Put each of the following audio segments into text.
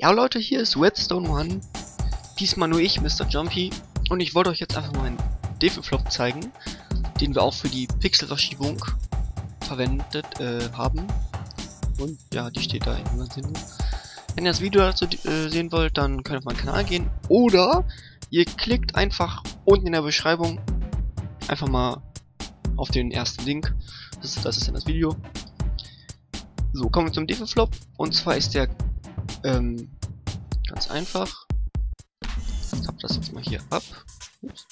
Ja Leute, hier ist Redstone One. Diesmal nur ich, Mr. Jumpy. Und ich wollte euch jetzt einfach mal einen Devil-Flop zeigen, den wir auch für die Pixelverschiebung verwendet haben. Und ja, die steht da irgendwann hinten. Wenn ihr das Video dazu sehen wollt, dann könnt ihr auf meinen Kanal gehen. Oder ihr klickt einfach unten in der Beschreibung einfach mal auf den ersten Link. Das ist dann das Video. So, kommen wir zum Devil-Flop. Und zwar ist der ganz einfach. Ich hab das jetzt mal hier ab. Ups.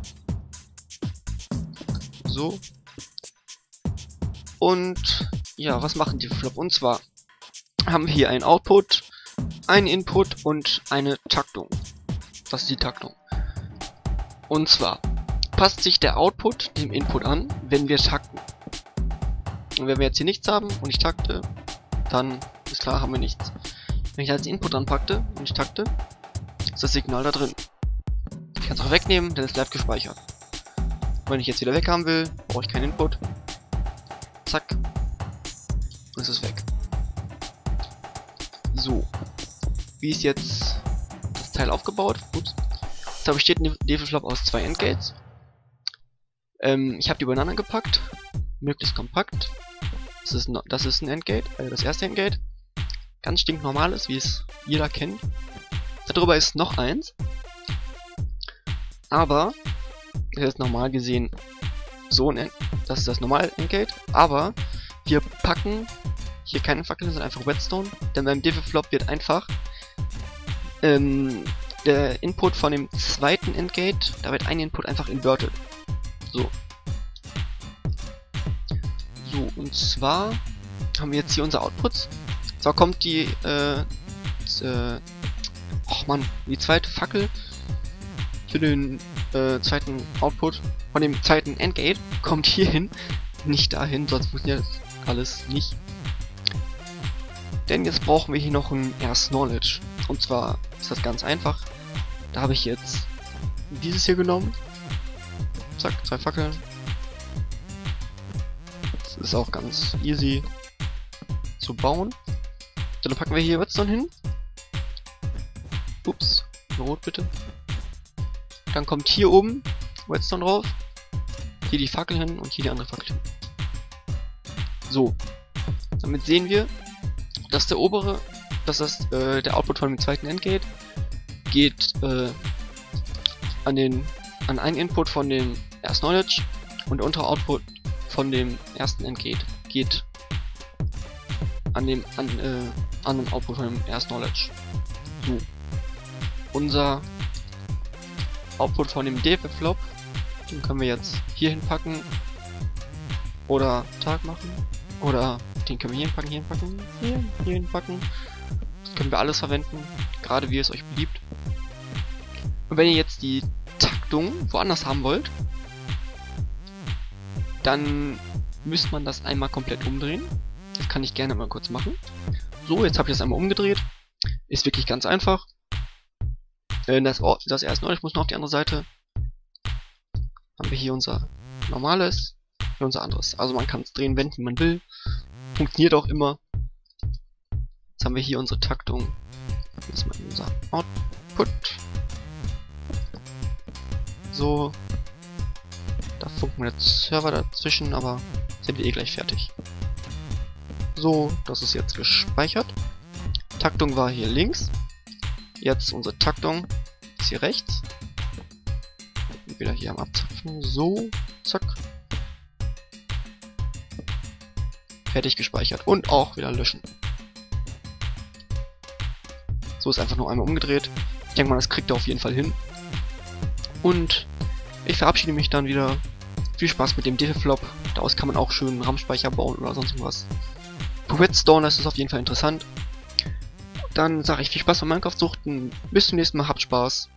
So. Und ja, was machen die Flop? Und zwar haben wir hier einen Output, einen Input und eine Taktung. Das ist die Taktung. Und zwar passt sich der Output dem Input an, wenn wir takten. Und wenn wir jetzt hier nichts haben und ich takte, dann ist klar, haben wir nichts. Wenn ich als Input anpackte und ich takte, ist das Signal da drin. Ich kann es auch wegnehmen, denn es bleibt gespeichert. Wenn ich jetzt wieder weg haben will, brauche ich keinen Input. Zack. Und es ist weg. So. Wie ist jetzt das Teil aufgebaut? Ups. Da besteht ein Devil-Flop aus 2 Endgates. Ich habe die übereinander gepackt. Möglichst kompakt. Das ist ein Endgate, das erste Endgate. Ganz stinknormales, wie es jeder kennt. Darüber ist noch eins. Aber, das ist normal gesehen so ein das ist das normale Endgate. Aber wir packen hier keine Fackeln, sondern einfach Redstone. Denn beim Devil-Flop wird einfach der Input von dem zweiten Endgate, da wird ein Input einfach inverted. So. So, und zwar haben wir jetzt hier unser Outputs. So kommt die, die zweite Fackel für den zweiten Output von dem zweiten Endgate kommt hier hin, nicht dahin, sonst funktioniert das alles nicht. Denn jetzt brauchen wir hier noch ein Erst Knowledge. Und zwar ist das ganz einfach. Da habe ich jetzt dieses hier genommen. Zack, 2 Fackeln. Das ist auch ganz easy zu bauen. Dann packen wir hier Redstone hin. Ups, rot bitte. Dann kommt hier oben Redstone drauf. Hier die Fackel hin und hier die andere Fackel hin. So. Damit sehen wir, dass der obere, der Output von dem zweiten Endgate geht an einen Input von dem Erst Knowledge und der untere Output von dem ersten Endgate geht an dem Output von dem Erst Knowledge. So. Unser Output von dem Devil-Flop, den können wir jetzt hier hinpacken oder Tag machen oder den können wir hier hinpacken, hier hinpacken. Das können wir alles verwenden, gerade wie es euch beliebt. Und wenn ihr jetzt die Taktung woanders haben wollt, dann müsste man das einmal komplett umdrehen. Das kann ich gerne mal kurz machen. So, jetzt habe ich das einmal umgedreht. Ist wirklich ganz einfach. Das erste Knowledge muss noch auf die andere Seite. Haben wir hier unser normales, hier unser anderes. Also man kann es drehen, wenden, wie man will. Funktioniert auch immer. Jetzt haben wir hier unsere Taktung. Das ist mal unser Output. So. Da funken der Server dazwischen, aber sind wir eh gleich fertig. So, das ist jetzt gespeichert. Taktung war hier links. Jetzt unsere Taktung ist hier rechts. Wieder hier am Abzapfen. So, zack. Fertig gespeichert. Und auch wieder löschen. So ist einfach nur einmal umgedreht. Ich denke mal, das kriegt er auf jeden Fall hin. Und ich verabschiede mich dann wieder. Viel Spaß mit dem Devil-Flop. Daraus kann man auch schön einen RAM-Speicher bauen oder sonst irgendwas. Für Redstone ist es auf jeden Fall interessant. Dann sage ich viel Spaß beim Minecraft-Suchten. Bis zum nächsten Mal. Habt Spaß.